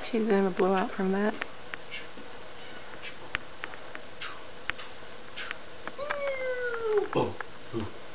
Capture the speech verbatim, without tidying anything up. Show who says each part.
Speaker 1: She's gonna have a blowout from that.
Speaker 2: Oh.